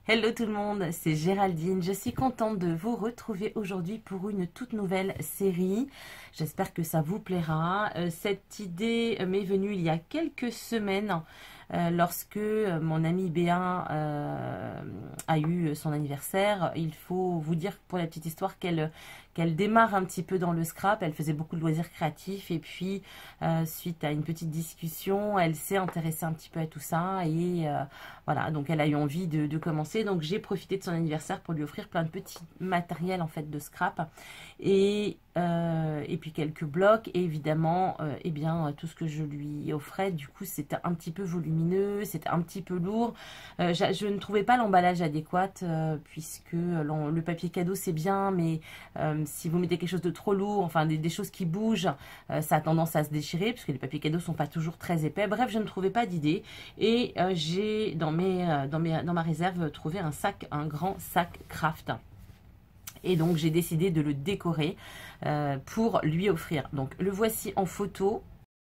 Hello tout le monde, c'est Géraldine. Je suis contente de vous retrouver aujourd'hui pour une toute nouvelle série. J'espère que ça vous plaira. Cette idée m'est venue il y a quelques semaines lorsque mon amie Béa a eu son anniversaire. Il faut vous dire pour la petite histoire qu'elle démarre un petit peu dans le scrap. Elle faisait beaucoup de loisirs créatifs et puis suite à une petite discussion, elle s'est intéressée un petit peu à tout ça et voilà, donc elle a eu envie de commencer. Donc j'ai profité de son anniversaire pour lui offrir plein de petits matériels en fait de scrap et puis quelques blocs et évidemment eh bien tout ce que je lui offrais du coup c'était un petit peu volumineux, c'était un petit peu lourd. Je ne trouvais pas l'emballage adéquat puisque le papier cadeau c'est bien, mais si vous mettez quelque chose de trop lourd, enfin des choses qui bougent, ça a tendance à se déchirer puisque les papiers cadeaux sont pas toujours très épais. Bref, je ne trouvais pas d'idée et j'ai dans ma réserve trouvé un grand sac craft. Et donc j'ai décidé de le décorer pour lui offrir. Donc le voici en photo.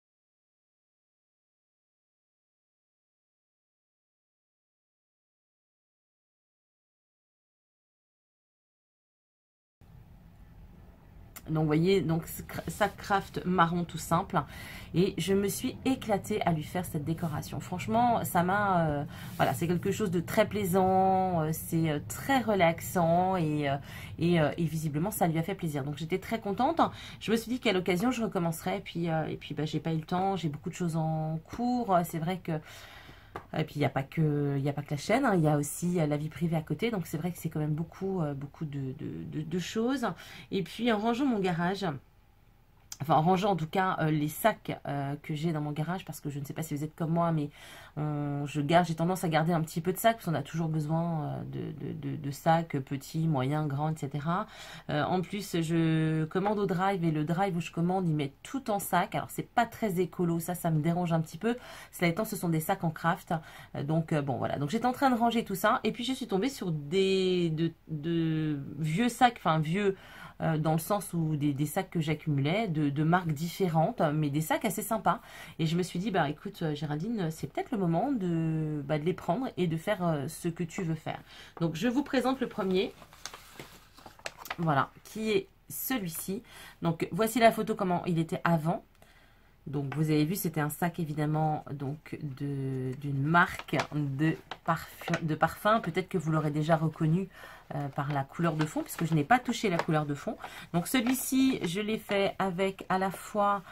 Donc vous voyez, donc sac craft marron tout simple. Et je me suis éclatée à lui faire cette décoration. Franchement, ça m'a... voilà, c'est quelque chose de très plaisant, c'est très relaxant et visiblement ça lui a fait plaisir. Donc j'étais très contente. Je me suis dit qu'à l'occasion je recommencerai. Et puis bah, j'ai pas eu le temps, j'ai beaucoup de choses en cours. C'est vrai que... Et puis il n'y a pas que la chaîne, hein, il y a aussi la vie privée à côté, donc c'est vrai que c'est quand même beaucoup de choses. Et puis en rangeant mon garage, enfin en rangeant en tout cas les sacs que j'ai dans mon garage, parce que je ne sais pas si vous êtes comme moi, mais j'ai tendance à garder un petit peu de sacs, parce qu'on a toujours besoin de sacs petits, moyens, grands, etc. En plus, je commande au drive, et le drive où je commande, il met tout en sac. Alors c'est pas très écolo, ça me dérange un petit peu. Cela étant, ce sont des sacs en craft. Donc bon voilà, donc j'étais en train de ranger tout ça, et puis je suis tombée sur de vieux sacs, enfin vieux... dans le sens où des sacs que j'accumulais de marques différentes, mais des sacs assez sympas. Et je me suis dit, bah écoute Géraldine, c'est peut-être le moment de les prendre et de faire ce que tu veux faire. Donc je vous présente le premier, voilà, qui est celui-ci. Donc voici la photo comment il était avant. Donc vous avez vu, c'était un sac évidemment donc d'une marque de parfum. Peut-être que vous l'aurez déjà reconnu par la couleur de fond, puisque je n'ai pas touché la couleur de fond. Donc celui-ci, je l'ai fait avec à la fois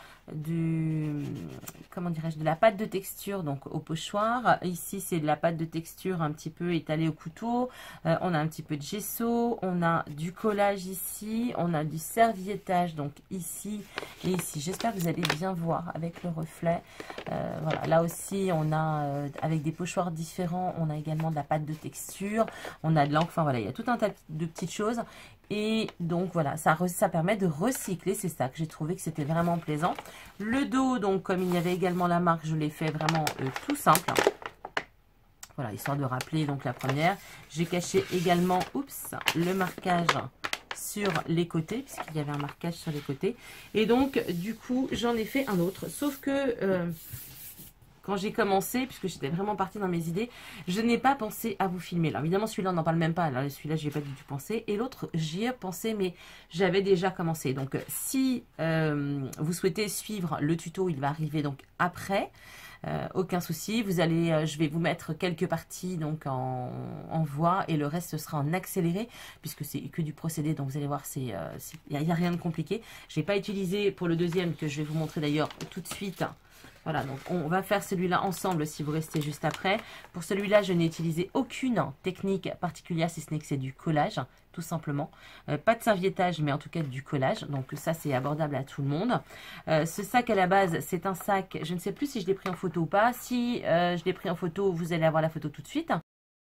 comment dirais-je, de la pâte de texture donc au pochoir. Ici c'est de la pâte de texture un petit peu étalée au couteau. On a un petit peu de gesso, on a du collage ici, on a du serviettage donc ici et ici. J'espère que vous allez bien voir avec le reflet. Voilà, là aussi on a avec des pochoirs différents, on a également de la pâte de texture, on a de l'encre, enfin voilà, il y a tout un tas de petites choses. Et donc voilà, ça permet de recycler, c'est ça que j'ai trouvé que c'était vraiment plaisant. Le dos, donc comme il y avait également la marque, je l'ai fait vraiment tout simple. Voilà, histoire de rappeler donc la première. J'ai caché également, oups, le marquage sur les côtés, puisqu'il y avait un marquage sur les côtés. Et donc, du coup, j'en ai fait un autre. Sauf que... quand j'ai commencé, puisque j'étais vraiment partie dans mes idées, je n'ai pas pensé à vous filmer. Alors évidemment, celui-là, on n'en parle même pas. Celui-là, j'y ai pas du tout pensé. Et l'autre, j'y ai pensé, mais j'avais déjà commencé. Donc, si vous souhaitez suivre le tuto, il va arriver donc après. Aucun souci. Je vais vous mettre quelques parties donc en voix et le reste, ce sera en accéléré, puisque c'est que du procédé. Donc, vous allez voir, il n'y a rien de compliqué. Je n'ai pas utilisé pour le deuxième, que je vais vous montrer d'ailleurs tout de suite. Voilà, donc on va faire celui-là ensemble si vous restez juste après. Pour celui-là, je n'ai utilisé aucune technique particulière, si ce n'est que c'est du collage, tout simplement. Pas de serviettage, mais en tout cas du collage. Donc ça, c'est abordable à tout le monde. Ce sac à la base, c'est un sac, je ne sais plus si je l'ai pris en photo ou pas. Si je l'ai pris en photo, vous allez avoir la photo tout de suite.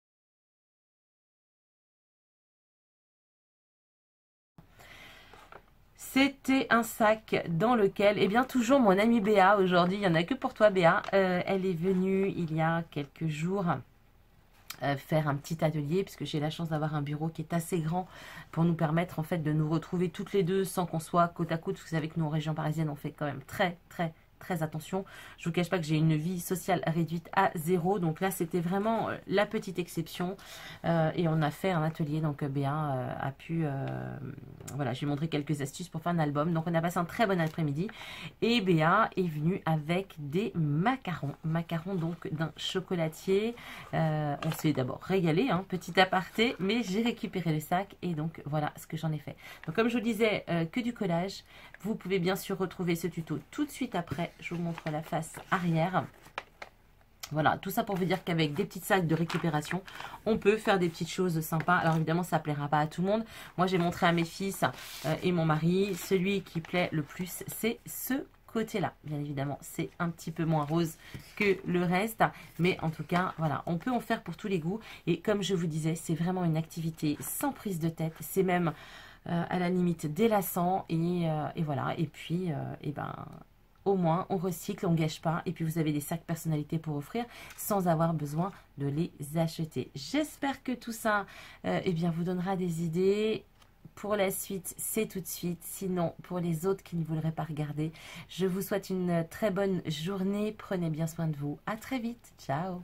C'était un sac dans lequel, eh bien toujours mon amie Béa, aujourd'hui, il n'y en a que pour toi Béa, elle est venue il y a quelques jours faire un petit atelier, puisque j'ai la chance d'avoir un bureau qui est assez grand pour nous permettre en fait de nous retrouver toutes les deux sans qu'on soit côte à côte, parce que vous savez que nous en région parisienne on fait quand même très très attention. Je vous cache pas que j'ai une vie sociale réduite à 0. Donc là, c'était vraiment la petite exception. Et on a fait un atelier. Donc Béa a pu... voilà, je lui ai montré quelques astuces pour faire un album. Donc on a passé un très bon après-midi. Et Béa est venue avec des macarons. Macarons donc d'un chocolatier. On s'est d'abord régalé, hein, petit aparté. Mais j'ai récupéré le sac. Et donc voilà ce que j'en ai fait. Donc comme je vous disais, que du collage. Vous pouvez bien sûr retrouver ce tuto tout de suite après. Je vous montre la face arrière. Voilà, tout ça pour vous dire qu'avec des petits sacs de récupération, on peut faire des petites choses sympas. Alors évidemment, ça ne plaira pas à tout le monde. Moi, j'ai montré à mes fils et mon mari. Celui qui plaît le plus, c'est ce côté-là. Bien évidemment, c'est un petit peu moins rose que le reste. Mais en tout cas, voilà, on peut en faire pour tous les goûts. Et comme je vous disais, c'est vraiment une activité sans prise de tête. C'est même... à la limite délassant et voilà, et puis au moins on recycle, on gâche pas, et puis vous avez des sacs personnalités pour offrir sans avoir besoin de les acheter. J'espère que tout ça vous donnera des idées. Pour la suite, c'est tout de suite. Sinon, pour les autres qui ne voudraient pas regarder, je vous souhaite une très bonne journée. Prenez bien soin de vous. À très vite. Ciao.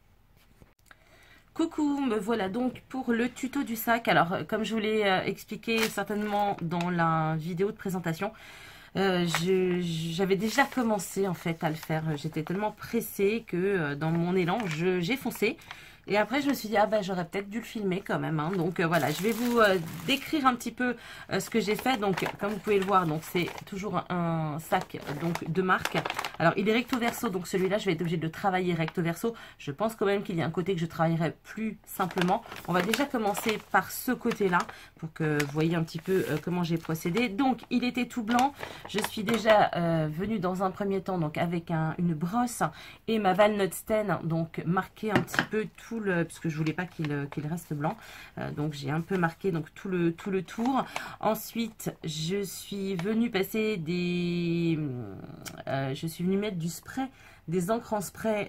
Coucou, me voilà donc pour le tuto du sac. Alors, comme je vous l'ai expliqué certainement dans la vidéo de présentation, j'avais déjà commencé en fait à le faire. J'étais tellement pressée que dans mon élan, j'ai foncé. Et après, je me suis dit, ah bah j'aurais peut-être dû le filmer quand même. Hein. Donc voilà, je vais vous décrire un petit peu ce que j'ai fait. Donc, comme vous pouvez le voir, donc c'est toujours un sac donc de marque. Alors, il est recto verso, donc celui-là, je vais être obligée de le travailler recto verso. Je pense quand même qu'il y a un côté que je travaillerai plus simplement. On va déjà commencer par ce côté-là pour que vous voyez un petit peu comment j'ai procédé. Donc, il était tout blanc. Je suis déjà venue dans un premier temps donc avec une brosse et ma Walnut Stain, donc marqué un petit peu tout le, puisque je voulais pas qu'il reste blanc. Donc, j'ai un peu marqué donc tout le tour. Ensuite, je suis venue passer des... je suis venue mettre du spray, des encres en spray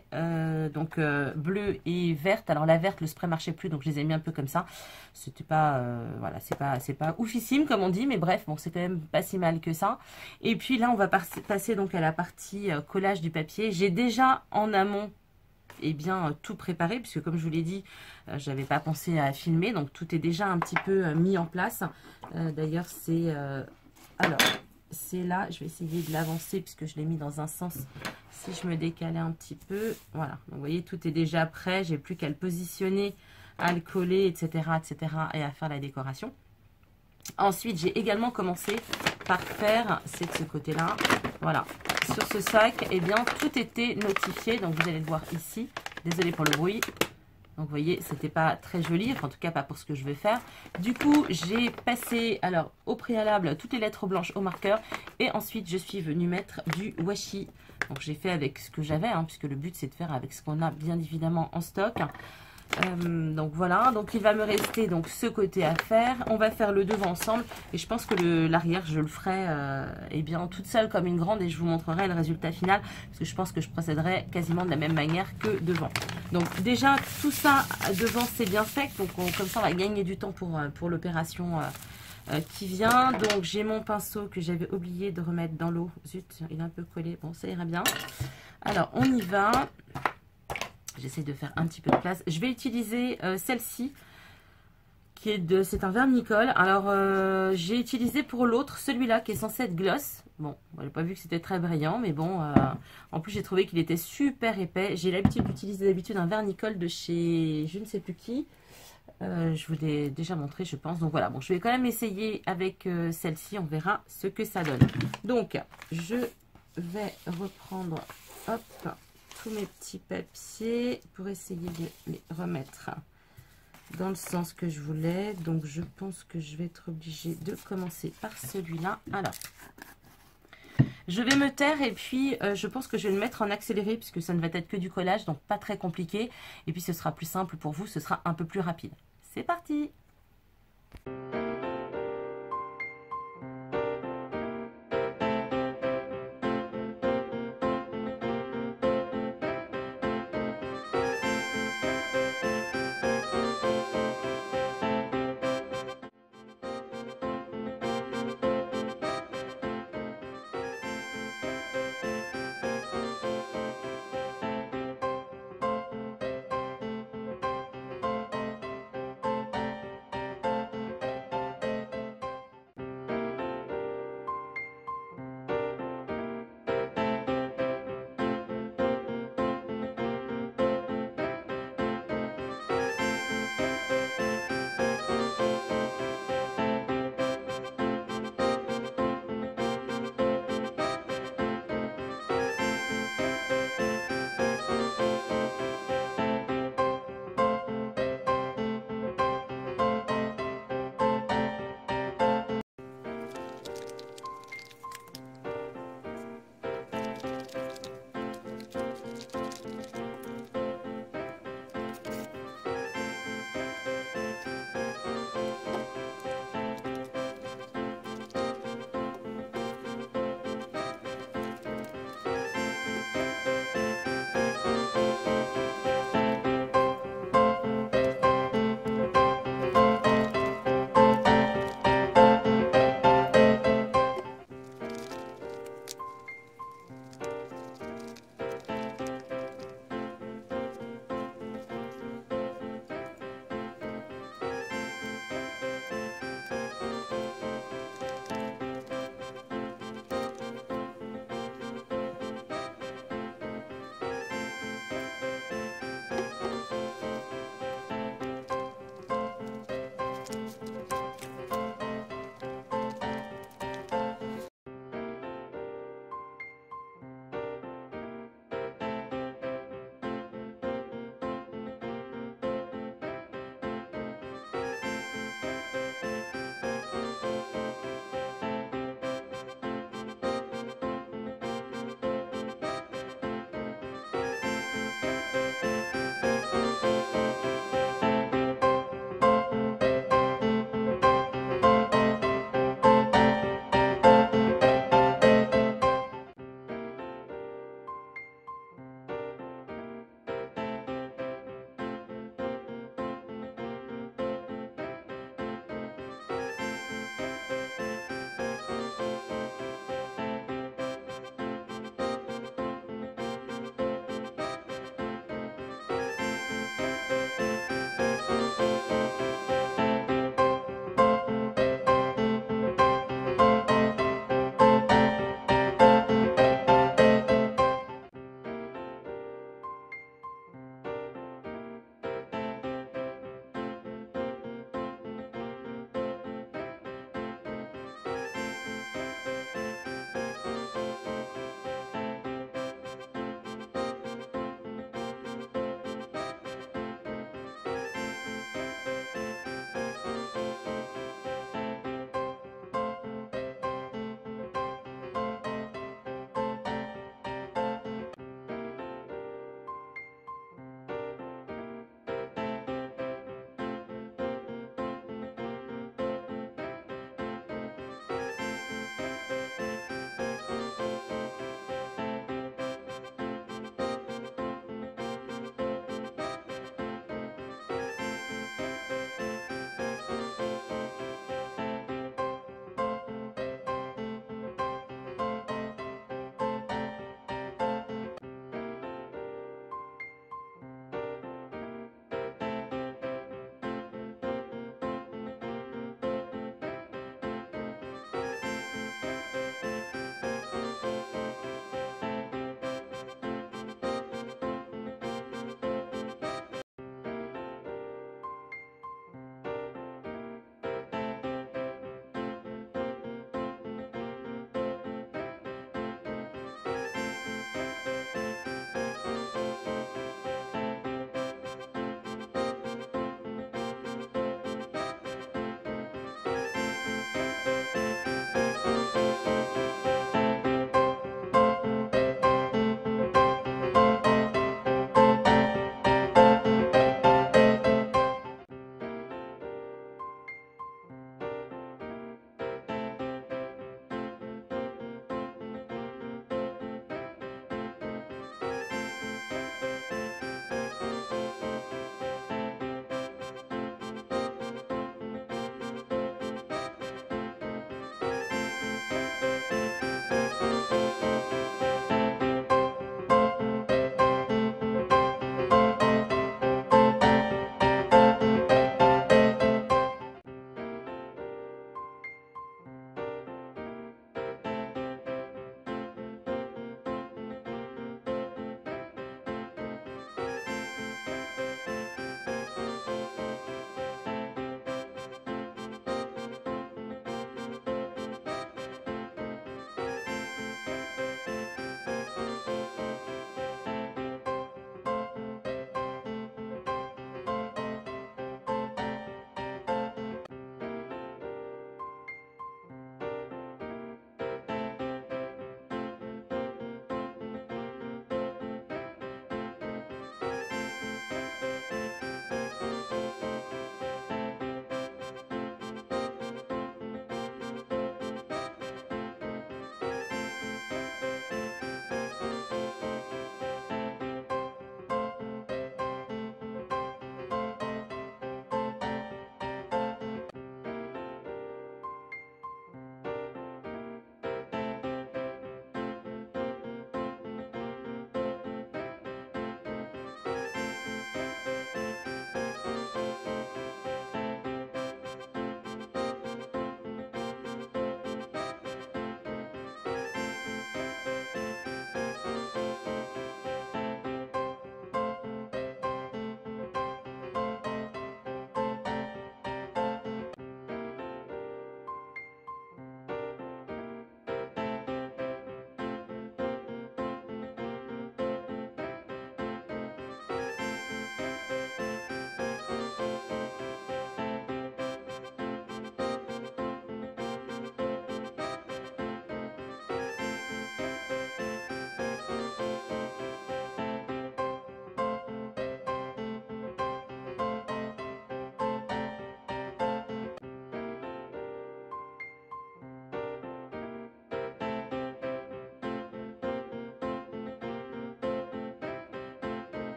bleu et verte. Alors la verte, le spray marchait plus, donc je les ai mis un peu comme ça. C'était pas voilà, c'est pas oufissime comme on dit, mais bref, bon, c'est quand même pas si mal que ça. Et puis là, on va passer donc à la partie collage du papier. J'ai déjà en amont tout préparé, puisque comme je vous l'ai dit, j'avais pas pensé à filmer, donc tout est déjà un petit peu mis en place. D'ailleurs, c'est alors c'est là, je vais essayer de l'avancer puisque je l'ai mis dans un sens. Si je me décalais un petit peu, voilà. Donc, vous voyez, tout est déjà prêt. J'ai plus qu'à le positionner, à le coller, etc., etc., et à faire la décoration. Ensuite, j'ai également commencé par faire, c'est de ce côté-là, voilà. Sur ce sac, eh bien, tout était notifié. Donc, vous allez le voir ici. Désolée pour le bruit. Donc, vous voyez, c'était pas très joli. Enfin, en tout cas, pas pour ce que je vais faire. Du coup, j'ai passé, alors, au préalable, toutes les lettres blanches au marqueur. Et ensuite, je suis venue mettre du washi. Donc, j'ai fait avec ce que j'avais, hein, puisque le but, c'est de faire avec ce qu'on a, bien évidemment, en stock. Donc voilà, donc il va me rester donc ce côté à faire. On va faire le devant ensemble et je pense que l'arrière je le ferai toute seule comme une grande et je vous montrerai le résultat final parce que je pense que je procéderai quasiment de la même manière que devant. Donc déjà tout ça devant c'est bien fait, donc comme ça on va gagner du temps pour l'opération qui vient. Donc j'ai mon pinceau que j'avais oublié de remettre dans l'eau. Zut, il est un peu collé, bon ça ira bien. Alors on y va. J'essaie de faire un petit peu de place. Je vais utiliser celle-ci, qui est c'est un vernicole. Alors, j'ai utilisé pour l'autre, celui-là, qui est censé être gloss. Bon, j'ai pas vu que c'était très brillant, mais bon, en plus, j'ai trouvé qu'il était super épais. J'ai l'habitude d'utiliser d'habitude un vernicole de chez je ne sais plus qui. Je vous l'ai déjà montré, je pense. Donc voilà, bon, je vais quand même essayer avec celle-ci. On verra ce que ça donne. Donc, je vais reprendre, hop, mes petits papiers pour essayer de les remettre dans le sens que je voulais. Donc je pense que je vais être obligée de commencer par celui-là. Alors je vais me taire et puis je pense que je vais le mettre en accéléré puisque ça ne va être que du collage, donc pas très compliqué, et puis ce sera plus simple pour vous, ce sera un peu plus rapide. C'est parti.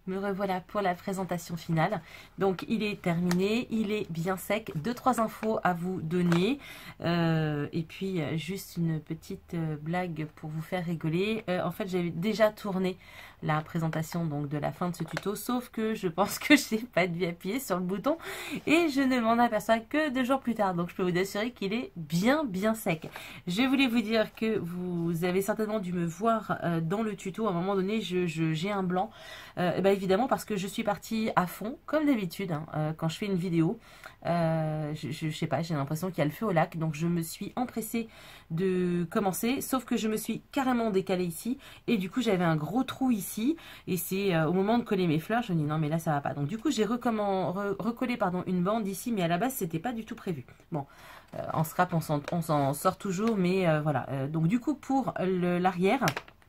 Me revoilà pour la présentation finale. Donc il est terminé, il est bien sec. 2-3 infos à vous donner. Et puis juste une petite blague pour vous faire rigoler. En fait j'ai déjà tourné la présentation donc de la fin de ce tuto, sauf que je pense que je n'ai pas dû appuyer sur le bouton et je ne m'en aperçois que 2 jours plus tard. Donc je peux vous assurer qu'il est bien sec. Je voulais vous dire que vous avez certainement dû me voir dans le tuto. À un moment donné j'ai un blanc. Évidemment parce que je suis partie à fond comme d'habitude quand je fais une vidéo. Je sais pas, j'ai l'impression qu'il y a le feu au lac, donc je me suis empressée de commencer, sauf que je me suis carrément décalée ici et du coup j'avais un gros trou ici et c'est au moment de coller mes fleurs, je me dis non mais là ça va pas, donc du coup j'ai recollé une bande ici, mais à la base c'était pas du tout prévu. Bon, en scrap on s'en sort toujours, mais voilà, donc du coup pour l'arrière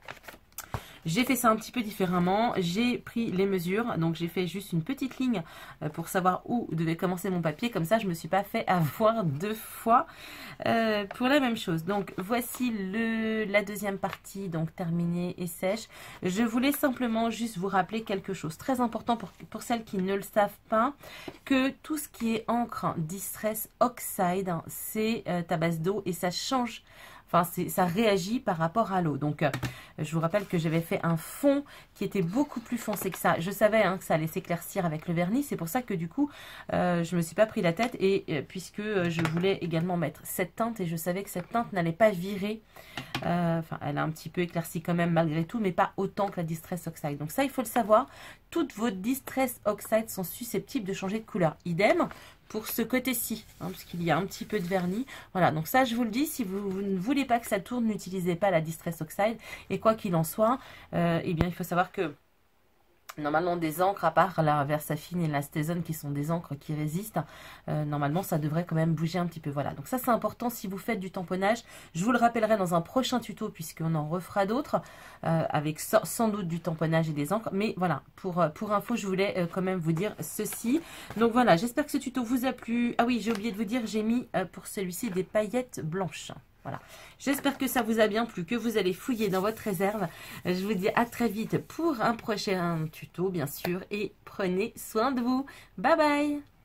j'ai fait ça un petit peu différemment. J'ai pris les mesures, donc j'ai fait juste une petite ligne pour savoir où devait commencer mon papier. Comme ça, je ne me suis pas fait avoir 2 fois pour la même chose. Donc voici la deuxième partie, donc terminée et sèche. Je voulais simplement juste vous rappeler quelque chose très important pour celles qui ne le savent pas, que tout ce qui est encre Distress Oxide, c'est à base d'eau et ça change. Enfin, ça réagit par rapport à l'eau. Donc, je vous rappelle que j'avais fait un fond qui était beaucoup plus foncé que ça. Je savais que ça allait s'éclaircir avec le vernis. C'est pour ça que du coup, je ne me suis pas pris la tête. Et puisque je voulais également mettre cette teinte et je savais que cette teinte n'allait pas virer. Enfin, elle a un petit peu éclairci quand même malgré tout, mais pas autant que la Distress Oxide. Donc ça, il faut le savoir. Toutes vos Distress Oxide sont susceptibles de changer de couleur. Idem pour ce côté-ci, parce qu'il y a un petit peu de vernis. Voilà, donc ça, je vous le dis, si vous ne voulez pas que ça tourne, n'utilisez pas la Distress Oxide. Et quoi qu'il en soit, eh bien, il faut savoir que normalement, des encres, à part la Versafine et la Stazone qui sont des encres qui résistent, normalement, ça devrait quand même bouger un petit peu. Voilà, donc ça, c'est important si vous faites du tamponnage. Je vous le rappellerai dans un prochain tuto, puisqu'on en refera d'autres, avec sans doute du tamponnage et des encres. Mais voilà, pour info, je voulais quand même vous dire ceci. Donc voilà, j'espère que ce tuto vous a plu. Ah oui, j'ai oublié de vous dire, j'ai mis pour celui-ci des paillettes blanches. Voilà, j'espère que ça vous a bien plu, que vous allez fouiller dans votre réserve. Je vous dis à très vite pour un prochain tuto, bien sûr, et prenez soin de vous. Bye bye!